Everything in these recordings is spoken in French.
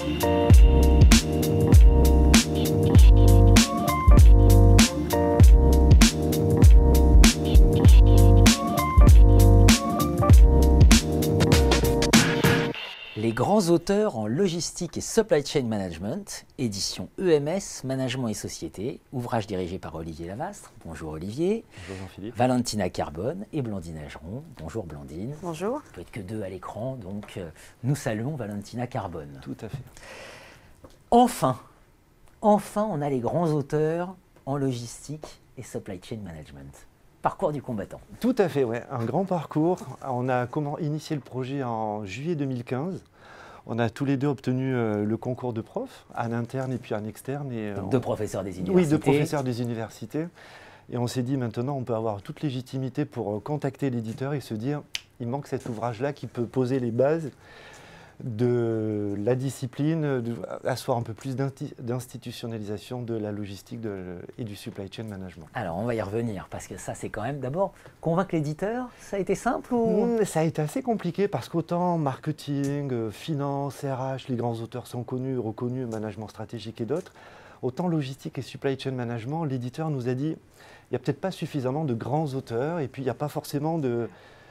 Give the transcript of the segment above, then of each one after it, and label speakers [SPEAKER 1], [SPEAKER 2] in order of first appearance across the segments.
[SPEAKER 1] Les grands auteurs en logistique et supply chain management, édition EMS, Management et Société, ouvrage dirigé par Olivier Lavastre. Bonjour Olivier.
[SPEAKER 2] Bonjour Jean-Philippe.
[SPEAKER 1] Valentina Carbone et Blandine Ageron. Bonjour Blandine.
[SPEAKER 3] Bonjour.
[SPEAKER 1] Il ne peut être que deux à l'écran, donc nous saluons Valentina Carbone.
[SPEAKER 2] Tout à fait.
[SPEAKER 1] Enfin, on a les grands auteurs en logistique et supply chain management. Parcours du combattant.
[SPEAKER 2] Tout à fait, ouais. Un grand parcours. On a initié le projet en juillet 2015. On a tous les deux obtenu le concours de prof, en interne et puis en externe.
[SPEAKER 1] Donc deux professeurs des universités.
[SPEAKER 2] Oui, deux professeurs des universités. Et on s'est dit maintenant, on peut avoir toute légitimité pour contacter l'éditeur et se dire, il manque cet ouvrage-là qui peut poser les bases de la discipline, asseoir un peu plus d'institutionnalisation de la logistique et du supply chain management.
[SPEAKER 1] Alors on va y revenir, parce que ça c'est quand même d'abord, convaincre l'éditeur, ça a été simple ou...
[SPEAKER 2] Ça a été assez compliqué parce qu'autant marketing, finance, RH, les grands auteurs sont connus, reconnus, management stratégique et d'autres, autant logistique et supply chain management, l'éditeur nous a dit, il n'y a peut-être pas suffisamment de grands auteurs et puis il n'y a pas forcément de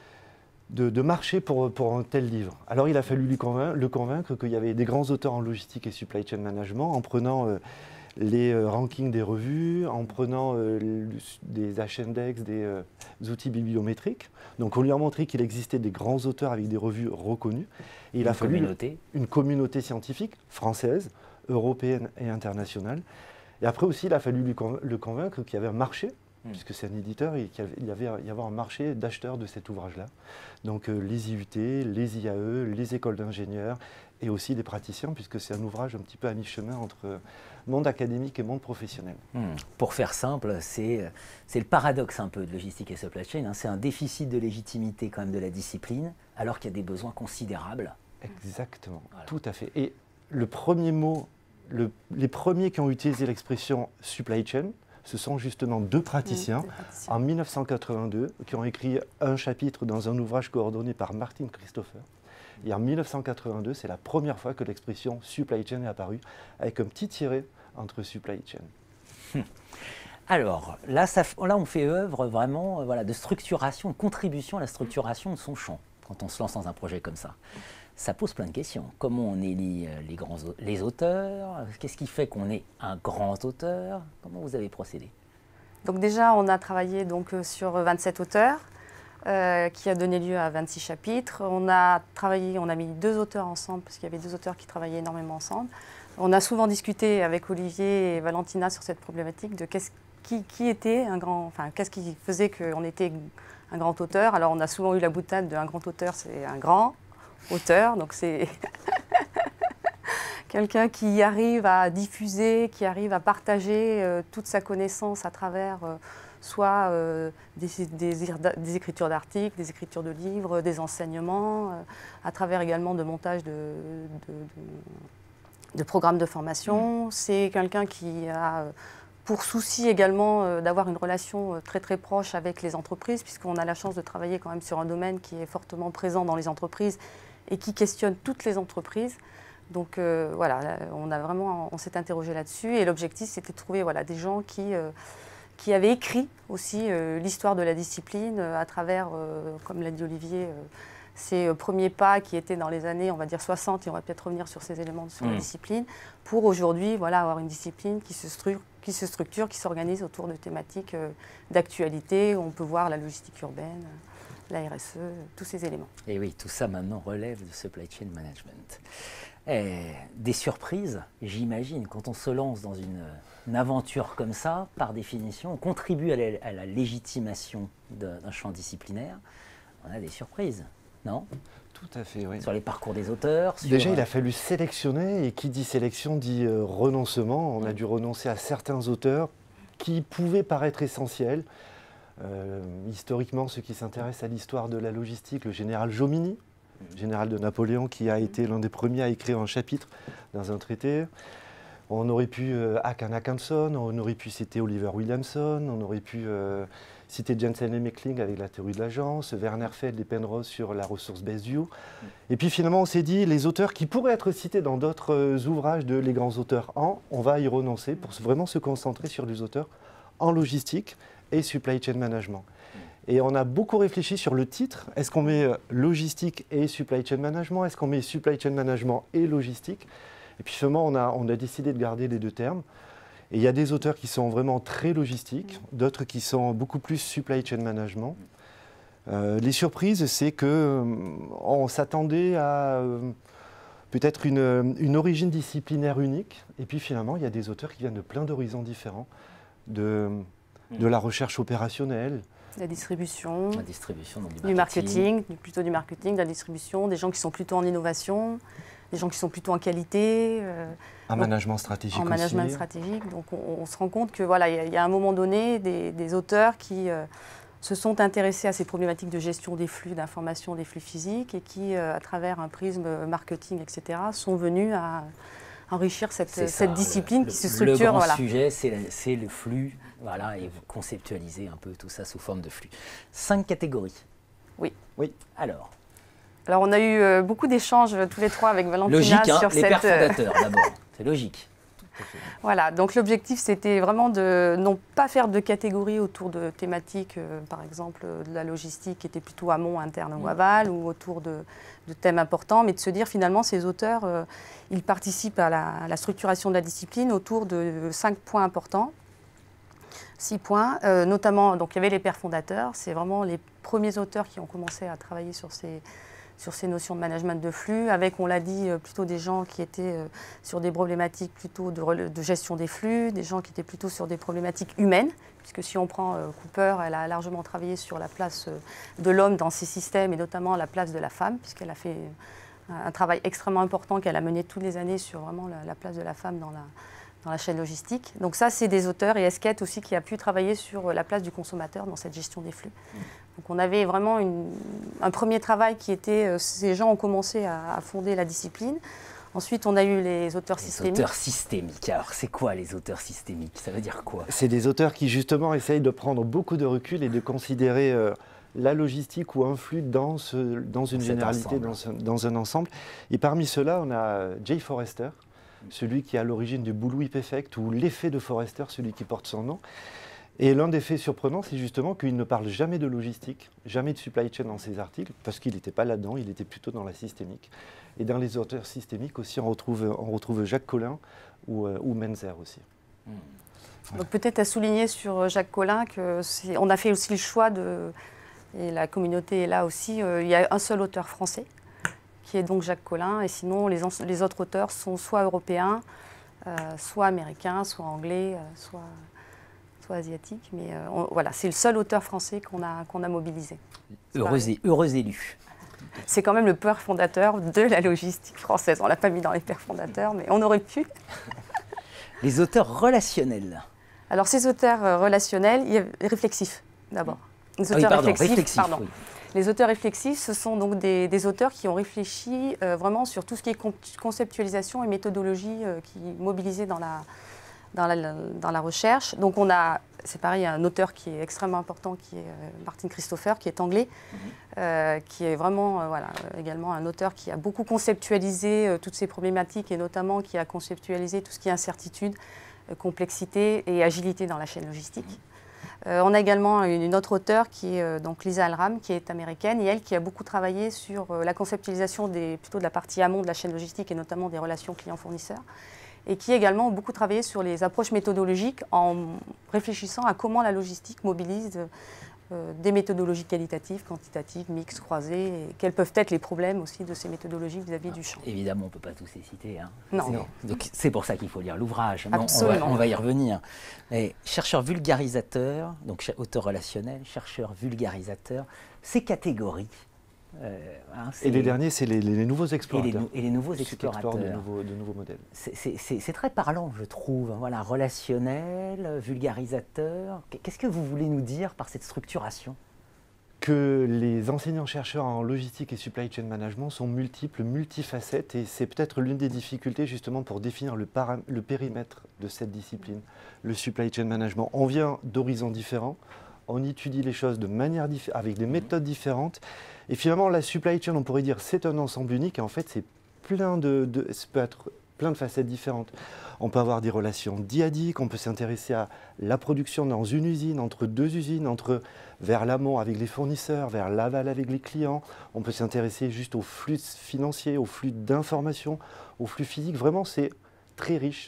[SPEAKER 2] marché pour un tel livre. Alors il a fallu le convaincre qu'il y avait des grands auteurs en logistique et supply chain management en prenant les rankings des revues, en prenant des H-index, des outils bibliométriques. Donc on lui a montré qu'il existait des grands auteurs avec des revues reconnues. Et il a fallu une communauté scientifique française, européenne et internationale. Et après aussi, il a fallu le convaincre qu'il y avait un marché, puisque c'est un éditeur et qu'il y avait un marché d'acheteurs de cet ouvrage-là. Donc les IUT, les IAE, les écoles d'ingénieurs et aussi des praticiens, puisque c'est un ouvrage un petit peu à mi-chemin entre monde académique et monde professionnel.
[SPEAKER 1] Pour faire simple, c'est le paradoxe un peu de logistique et supply chain, hein. C'est un déficit de légitimité quand même de la discipline, alors qu'il y a des besoins considérables.
[SPEAKER 2] Exactement,
[SPEAKER 1] voilà.
[SPEAKER 2] Tout à fait. Et le premier mot, les premiers qui ont utilisé l'expression supply chain, ce sont justement deux praticiens en 1982 qui ont écrit un chapitre dans un ouvrage coordonné par Martin Christopher. Et en 1982, c'est la première fois que l'expression supply chain est apparue, avec un petit tiret entre supply chain.
[SPEAKER 1] Alors, là on fait œuvre vraiment de structuration, de contribution à la structuration de son champ, quand on se lance dans un projet comme ça. Ça pose plein de questions. Comment on élit les auteurs? Qu'est-ce qui fait qu'on est un grand auteur? Comment vous avez procédé?
[SPEAKER 3] Donc déjà, on a travaillé sur 27 auteurs, qui a donné lieu à 26 chapitres. On a mis deux auteurs ensemble, parce qu'il y avait deux auteurs qui travaillaient énormément ensemble. On a souvent discuté avec Olivier et Valentina sur cette problématique de qui était un grand, qu'est-ce qui faisait qu'on était un grand auteur. Alors on a souvent eu la boutade d'un grand auteur, c'est un grand auteur, donc c'est quelqu'un qui arrive à diffuser, qui arrive à partager toute sa connaissance à travers soit des écritures d'articles, des écritures de livres, des enseignements, à travers également de montage de programmes de formation. C'est quelqu'un qui a pour souci également d'avoir une relation très très proche avec les entreprises, puisqu'on a la chance de travailler quand même sur un domaine qui est fortement présent dans les entreprises et qui questionne toutes les entreprises. Donc voilà, on s'est interrogé là-dessus et l'objectif c'était de trouver des gens qui avaient écrit aussi l'histoire de la discipline à travers, comme l'a dit Olivier, ces premiers pas qui étaient dans les années, on va dire 60, et on va peut-être revenir sur ces éléments sur la discipline, pour aujourd'hui avoir une discipline qui se structure, qui s'organise autour de thématiques d'actualité. On peut voir la logistique urbaine, la RSE, tous ces éléments.
[SPEAKER 1] Et oui, tout ça maintenant relève de supply chain management. Des surprises, j'imagine, quand on se lance dans une aventure comme ça, par définition, on contribue à la légitimation d'un champ disciplinaire. On a des surprises, non?
[SPEAKER 2] Tout à fait, oui.
[SPEAKER 1] Sur les parcours des auteurs.
[SPEAKER 2] Déjà, il a fallu sélectionner, et qui dit sélection dit renoncement. On a dû renoncer à certains auteurs qui pouvaient paraître essentiels. Historiquement, ceux qui s'intéressent à l'histoire de la logistique, le général Jomini, général de Napoléon, qui a été l'un des premiers à écrire un chapitre dans un traité. On aurait pu Hakan Hakanson, on aurait pu citer Oliver Williamson, on aurait pu citer Jensen et Meckling avec la théorie de l'agence, Werner Feld et Penrose sur la ressource based view. Et puis finalement, on s'est dit, les auteurs qui pourraient être cités dans d'autres ouvrages de les grands auteurs on va y renoncer pour vraiment se concentrer sur les auteurs en logistique et supply chain management. Et on a beaucoup réfléchi sur le titre. Est-ce qu'on met logistique et supply chain management? Est-ce qu'on met supply chain management et logistique? Et puis finalement, on a décidé de garder les deux termes. Et il y a des auteurs qui sont vraiment très logistiques, d'autres qui sont beaucoup plus supply chain management. Les surprises, c'est qu'on s'attendait à peut-être une origine disciplinaire unique. Et puis finalement, il y a des auteurs qui viennent de plein d'horizons différents, de la recherche opérationnelle,
[SPEAKER 3] la distribution,
[SPEAKER 1] donc
[SPEAKER 3] du marketing, plutôt du marketing, de la distribution, des gens qui sont plutôt en innovation, des gens qui sont plutôt en qualité.
[SPEAKER 2] En management stratégique
[SPEAKER 3] en
[SPEAKER 2] aussi.
[SPEAKER 3] management stratégique. Donc on se rend compte que voilà, il y a un moment donné des auteurs qui se sont intéressés à ces problématiques de gestion des flux d'informations, des flux physiques, et qui, à travers un prisme marketing, etc., sont venus à enrichir cette discipline qui se structure.
[SPEAKER 1] Le grand sujet, c'est le flux, voilà, et vous conceptualisez un peu tout ça sous forme de flux. 5 catégories.
[SPEAKER 3] Oui.
[SPEAKER 1] Alors,
[SPEAKER 3] on a eu beaucoup d'échanges tous les trois avec Valentina
[SPEAKER 1] logique, hein,
[SPEAKER 3] sur
[SPEAKER 1] les pères fondateurs d'abord, c'est logique.
[SPEAKER 3] Voilà, donc l'objectif c'était vraiment de non pas faire de catégories autour de thématiques, par exemple de la logistique qui était plutôt amont, interne ou aval, ou autour de thèmes importants, mais de se dire finalement ces auteurs, ils participent à la structuration de la discipline autour de 5 points importants. 6 points, notamment, donc il y avait les pères fondateurs, c'est vraiment les premiers auteurs qui ont commencé à travailler sur ces notions de management de flux, avec, on l'a dit, plutôt des gens qui étaient sur des problématiques plutôt de gestion des flux, des gens qui étaient plutôt sur des problématiques humaines, puisque si on prend Cooper, elle a largement travaillé sur la place de l'homme dans ces systèmes, et notamment la place de la femme, puisqu'elle a fait un travail extrêmement important qu'elle a mené toutes les années sur vraiment la place de la femme dans la chaîne logistique. Donc ça, c'est des auteurs, et Esquette aussi qui a pu travailler sur la place du consommateur dans cette gestion des flux. Donc on avait vraiment un premier travail qui était, ces gens ont commencé à fonder la discipline. Ensuite, on a eu les auteurs systémiques.
[SPEAKER 1] Les auteurs systémiques, alors c'est quoi les auteurs systémiques? Ça veut dire quoi?
[SPEAKER 2] C'est des auteurs qui justement essayent de prendre beaucoup de recul et de considérer la logistique ou un flux dans une généralité, dans un ensemble. Et parmi ceux-là, on a Jay Forrester, celui qui est à l'origine du bullwhip effect, ou l'effet de Forrester, celui qui porte son nom. Et l'un des faits surprenants, c'est justement qu'il ne parle jamais de logistique, jamais de supply chain dans ses articles, parce qu'il n'était pas là-dedans, il était plutôt dans la systémique. Et dans les auteurs systémiques aussi, on retrouve Jacques Collin ou Menzer aussi.
[SPEAKER 3] Donc peut-être à souligner sur Jacques Collin qu'on a fait aussi le choix et la communauté est là aussi, il y a un seul auteur français, qui est donc Jacques Collin, et sinon les autres auteurs sont soit européens, soit américains, soit anglais, soit asiatiques, mais voilà, c'est le seul auteur français qu'on a mobilisé.
[SPEAKER 1] Heureux élu.
[SPEAKER 3] C'est quand même le père fondateur de la logistique française. On ne l'a pas mis dans les pères fondateurs, mais on aurait pu.
[SPEAKER 1] Les auteurs relationnels.
[SPEAKER 3] Alors ces auteurs relationnels, réflexifs d'abord. Les auteurs
[SPEAKER 1] réflexifs,
[SPEAKER 3] pardon. Oui. Les auteurs réflexifs, ce sont donc des auteurs qui ont réfléchi vraiment sur tout ce qui est conceptualisation et méthodologie qui mobilisée dans la recherche. Donc c'est pareil, un auteur qui est extrêmement important, qui est Martin Christopher, qui est anglais, qui est vraiment également un auteur qui a beaucoup conceptualisé toutes ces problématiques, et notamment qui a conceptualisé tout ce qui est incertitude, complexité et agilité dans la chaîne logistique. On a également une autre auteure qui est donc Lisa Alram, qui est américaine, et elle qui a beaucoup travaillé sur la conceptualisation plutôt de la partie amont de la chaîne logistique, et notamment des relations clients-fournisseurs, et qui a également beaucoup travaillé sur les approches méthodologiques en réfléchissant à comment la logistique mobilise des méthodologies qualitatives, quantitatives, mixtes, croisées, et quels peuvent être les problèmes aussi de ces méthodologies vis-à-vis du champ.
[SPEAKER 1] Évidemment, on ne peut pas tous les citer. Hein.
[SPEAKER 3] Non.
[SPEAKER 1] Donc c'est pour ça qu'il faut lire l'ouvrage.
[SPEAKER 3] Absolument.
[SPEAKER 1] On va y revenir. Et chercheur vulgarisateur, donc auteur relationnel, chercheur vulgarisateur, ces catégories.
[SPEAKER 2] Et les derniers, c'est les nouveaux explorateurs.
[SPEAKER 1] Et les nouveaux explorateurs.
[SPEAKER 2] De nouveaux modèles.
[SPEAKER 1] C'est très parlant, je trouve. Voilà, relationnel, vulgarisateur. Qu'est-ce que vous voulez nous dire par cette structuration?
[SPEAKER 2] que les enseignants-chercheurs en logistique et supply chain management sont multiples, multifacettes, et c'est peut-être l'une des difficultés justement pour définir le périmètre de cette discipline, le supply chain management. On vient d'horizons différents, on étudie les choses de manière avec des méthodes différentes, et finalement la supply chain, on pourrait dire, c'est un ensemble unique, et en fait c'est ça peut être plein de facettes différentes. On peut avoir des relations dyadiques, on peut s'intéresser à la production dans une usine, entre deux usines, vers l'amont avec les fournisseurs, vers l'aval avec les clients. On peut s'intéresser juste aux flux financiers, aux flux d'informations, aux flux physiques. Vraiment, c'est très riche.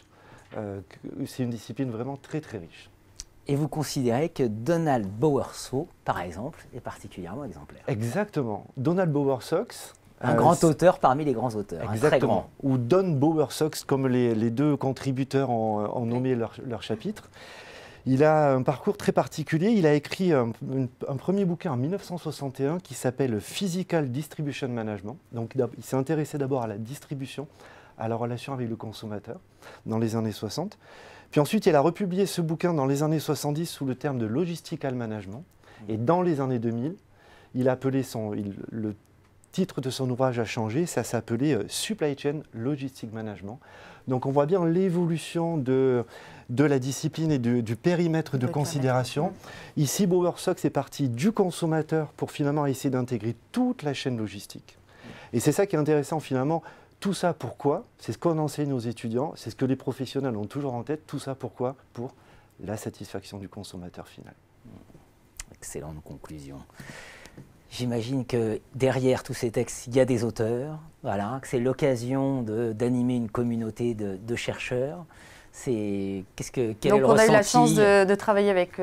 [SPEAKER 2] C'est une discipline vraiment très, très riche.
[SPEAKER 1] Et vous considérez que Donald Bowersox, par exemple, est particulièrement exemplaire?
[SPEAKER 2] Exactement. Donald Bowersox,
[SPEAKER 1] un grand auteur parmi les grands auteurs.
[SPEAKER 2] Exactement. Ou Don Bowersox, comme les deux contributeurs ont nommé leur chapitre. Il a un parcours très particulier. Il a écrit un premier bouquin en 1961 qui s'appelle Physical Distribution Management. Donc il s'est intéressé d'abord à la distribution, à la relation avec le consommateur dans les années 60. Puis ensuite, il a republié ce bouquin dans les années 70 sous le terme de Logistical Management. Et dans les années 2000, il a appelé le titre de son ouvrage a changé, ça s'appelait Supply Chain Logistic Management. Donc on voit bien l'évolution de la discipline et du périmètre de considération. Ici, Bowersox est parti du consommateur pour finalement essayer d'intégrer toute la chaîne logistique. Et c'est ça qui est intéressant finalement. Tout ça pourquoi? C'est ce qu'on enseigne aux étudiants, c'est ce que les professionnels ont toujours en tête. Tout ça pourquoi? Pour la satisfaction du consommateur final.
[SPEAKER 1] Excellente conclusion. J'imagine que derrière tous ces textes, il y a des auteurs, voilà, que c'est l'occasion d'animer une communauté de chercheurs. Quel est le ressenti?
[SPEAKER 3] Donc on a eu la chance de travailler avec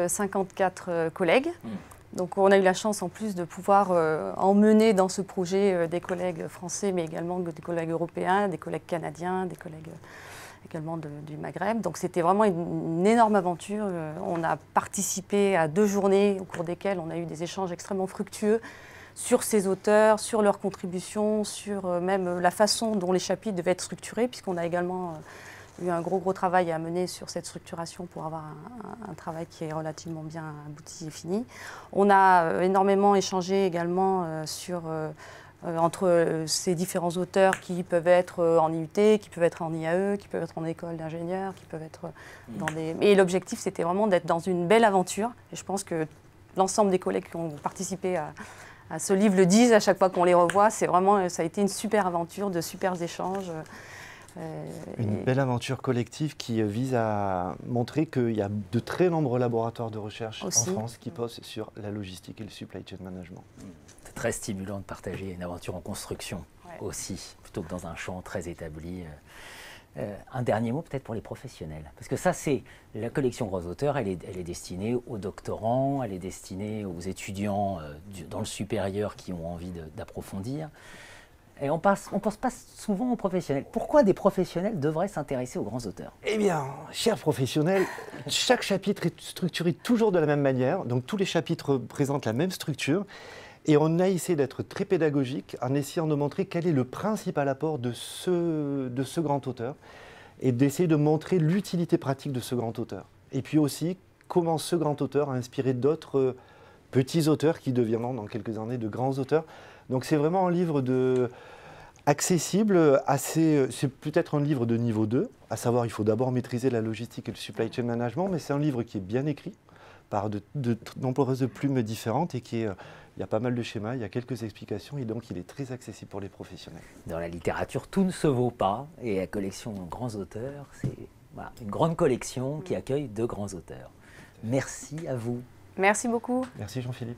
[SPEAKER 3] 54 collègues. Donc on a eu la chance en plus de pouvoir emmener dans ce projet des collègues français, mais également des collègues européens, des collègues canadiens, des collègues également du Maghreb. Donc c'était vraiment une énorme aventure. On a participé à 2 journées au cours desquelles on a eu des échanges extrêmement fructueux sur ces auteurs, sur leurs contributions, sur même la façon dont les chapitres devaient être structurés, puisqu'on a également eu un gros travail à mener sur cette structuration pour avoir un travail qui est relativement bien abouti et fini. On a énormément échangé également entre ces différents auteurs qui peuvent être en IUT, qui peuvent être en IAE, qui peuvent être en école d'ingénieurs, qui peuvent être dans des... Et l'objectif, c'était vraiment d'être dans une belle aventure. Et je pense que l'ensemble des collègues qui ont participé à ce livre le disent à chaque fois qu'on les revoit. Ça a été une super aventure, de super échanges.
[SPEAKER 2] Une belle aventure collective qui vise à montrer qu'il y a de très nombreux laboratoires de recherche aussi en France qui posent sur la logistique et le supply chain management.
[SPEAKER 1] C'est très stimulant de partager une aventure en construction aussi, plutôt que dans un champ très établi. Un dernier mot peut-être pour les professionnels, parce que ça c'est la collection Grands Auteurs, elle est destinée aux doctorants, elle est destinée aux étudiants dans le supérieur qui ont envie d'approfondir. Et on pense pas souvent aux professionnels. Pourquoi des professionnels devraient s'intéresser aux grands auteurs?
[SPEAKER 2] Eh bien, chers professionnels, chaque chapitre est structuré toujours de la même manière. Donc tous les chapitres présentent la même structure. Et on a essayé d'être très pédagogique en essayant de montrer quel est le principal apport de ce grand auteur et d'essayer de montrer l'utilité pratique de ce grand auteur. Et puis aussi, comment ce grand auteur a inspiré d'autres petits auteurs qui deviendront dans quelques années de grands auteurs. Donc c'est vraiment un livre accessible, c'est peut-être un livre de niveau 2, à savoir il faut d'abord maîtriser la logistique et le supply chain management, mais c'est un livre qui est bien écrit par de nombreuses plumes différentes et il y a pas mal de schémas, il y a quelques explications et donc il est très accessible pour les professionnels.
[SPEAKER 1] Dans la littérature, tout ne se vaut pas et la collection Grands Auteurs, c'est une grande collection qui accueille de grands auteurs. Merci à vous.
[SPEAKER 3] Merci beaucoup.
[SPEAKER 2] Merci Jean-Philippe.